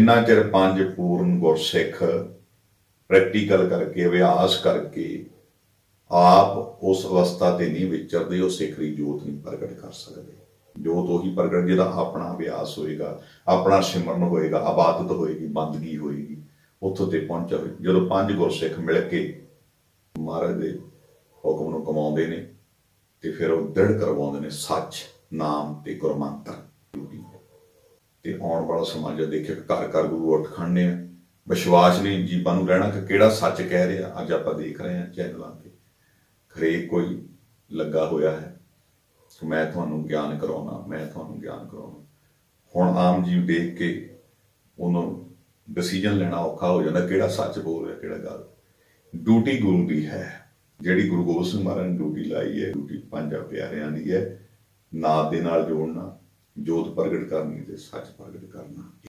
जिन्ना चिर पंज पूर्ण गुरसिख प्रैक्टिकल करके अभ्यास करके आप उस अवस्था ते नहीं विचरते, उस सिख की जोत नहीं प्रगट कर सकते। जोत उही प्रगट जिहदा अपना अभ्यास होएगा, अपना सिमरन होएगा, इबादत होएगी, बंदगी होएगी, उत्थों ते पहुंचा हो। जो पंज गुरसिख मिल के महाराज के हुक्म नूं कमाउंदे ने ते फिर वो दृढ़ करवाउंदे ने सच नाम ते गुरमंत्र ड्यूटी। ते आउण वाला समां जद देखिए घर घर गुरु उठ खड़ने, विश्वास नहीं जीवां नूं रहना कि किहड़ा सच कह रहा। अज आपां देख रहे हैं चैनलों ते हरेक कोई लगा होया है कि मैं तुहानूं ज्ञान कराउणा, मैं तुहानूं ज्ञान कराउणा। हुण आम जीव देख के उन्होंने डिसीजन लेना औखा हो जाता, किहड़ा सच बोल रहा किहड़ा गल। ड्यूटी गुरु की है, जिहड़ी गुरु गोबिंद सिंह महाराज ने ड्यूटी लाई है, ड्यूटी पंजा प्यारियां दी है। नाद दे नाल जोड़ना, जोत प्रगट करनी ते सच प्रगट करना।